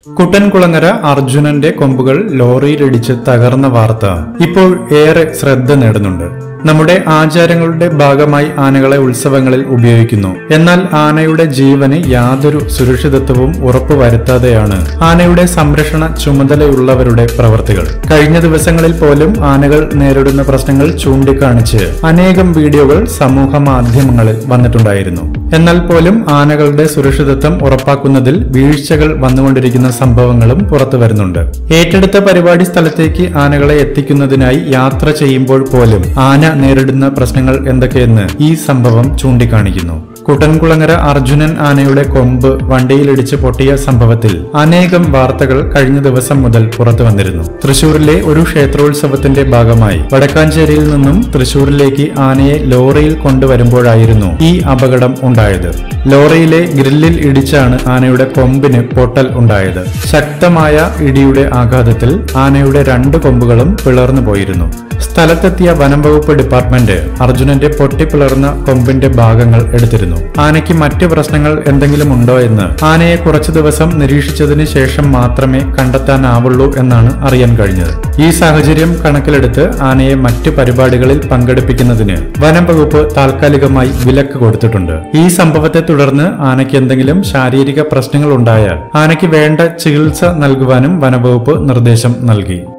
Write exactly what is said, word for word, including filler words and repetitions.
കുട്ടൻകുളങ്ങര അർജുനന്റെ കൊമ്പുകൾ ലോറിയിലിടിച്ച് തകർന്ന വാർത്ത ഇപ്പോൾ ഏറെ ശ്രദ്ധ നേടുന്നുണ്ട്. നമ്മുടെ ആചാരങ്ങളുടെ ഭാഗമായി ആനകളെ ഉത്സവങ്ങളിൽ ഉപയോഗിക്കുന്നു. എന്നാൽ ആനയുടെ ജീവന് യാതൊരു സുരക്ഷിതത്വവും ഉറപ്പുവരുത്താതെയാണ് ആനയുടെ സംരക്ഷണ ചുമതലയുള്ളവരുടെ പ്രവർത്തികൾ. കഴിഞ്ഞ ദിവസങ്ങളിൽ പോലും ആനകൾ നേരിടുന്ന പ്രശ്നങ്ങൾ ചൂണ്ടിക്കാണിച്ച് അനേകം വീഡിയോകൾ സമൂഹ മാധ്യമങ്ങളിൽ വന്നിട്ടുണ്ടായിരുന്നു. എന്നാൽ പോലും ആനകളുടെ സുരക്ഷിതത്വം ഉറപ്പാക്കുന്നതിൽ വീഴ്ചകൾ വന്നുകൊണ്ടിരിക്കുന്ന സംഭവങ്ങളും പുറത്തു വരുന്നുണ്ട്. ഏറ്റെടുത്ത പരിപാടി സ്ഥലത്തേക്ക് ആനകളെ എത്തിക്കുന്നതിനായി യാത്ര ചെയ്യുമ്പോൾ പോലും ആന നേരിടുന്ന പ്രശ്നങ്ങൾ എന്തൊക്കെയെന്ന് ഈ സംഭവം ചൂണ്ടിക്കാണിക്കുന്നു. കുട്ടൻകുളങ്ങര അർജുനൻ ആനയുടെ കൊമ്പ് വണ്ടിയിലിടിച്ച് പൊട്ടിയ സംഭവത്തിൽ അനേകം വാർത്തകൾ കഴിഞ്ഞ ദിവസം മുതൽ പുറത്തു വന്നിരുന്നു. തൃശൂരിലെ ഒരു ക്ഷേത്രോത്സവത്തിന്റെ ഭാഗമായി വടക്കാഞ്ചേരിയിൽ നിന്നും തൃശൂരിലേക്ക് ആനയെ ലോറിയിൽ കൊണ്ടുവരുമ്പോഴായിരുന്നു ഈ അപകടം ഉണ്ടായത്. ലോറിയിലെ ഗ്രില്ലിൽ ഇടിച്ചാണ് ആനയുടെ കൊമ്പിന് പൊട്ടൽ ഉണ്ടായത്. ശക്തമായ ഇടിയുടെ ആഘാതത്തിൽ ആനയുടെ രണ്ട് കൊമ്പുകളും പിളർന്നു പോയിരുന്നു. സ്ഥലത്തെത്തിയ വനം വകുപ്പ് ഡിപ്പാർട്ട്മെന്റ് അർജുനന്റെ പൊട്ടിപ്പിളർന്ന കൊമ്പിന്റെ ഭാഗങ്ങൾ എടുത്തിരുന്നു. ആനയ്ക്ക് മറ്റു പ്രശ്നങ്ങൾ എന്തെങ്കിലും ഉണ്ടോ എന്ന് ആനയെ കുറച്ചു ദിവസം നിരീക്ഷിച്ചതിന് ശേഷം മാത്രമേ കണ്ടെത്താനാവുള്ളൂ എന്നാണ് അറിയാൻ കഴിഞ്ഞത്. ഈ സാഹചര്യം കണക്കിലെടുത്ത് ആനയെ മറ്റു പരിപാടികളിൽ പങ്കെടുപ്പിക്കുന്നതിന് വനം വകുപ്പ് താൽക്കാലികമായി വിലക്ക് കൊടുത്തിട്ടുണ്ട്. ഈ സംഭവത്തെ തുടർന്ന് ആനയ്ക്ക് എന്തെങ്കിലും ശാരീരിക പ്രശ്നങ്ങൾ ഉണ്ടായാൽ ആനയ്ക്ക് വേണ്ട ചികിത്സ നൽകുവാനും വനംവകുപ്പ് നിർദ്ദേശം നൽകി.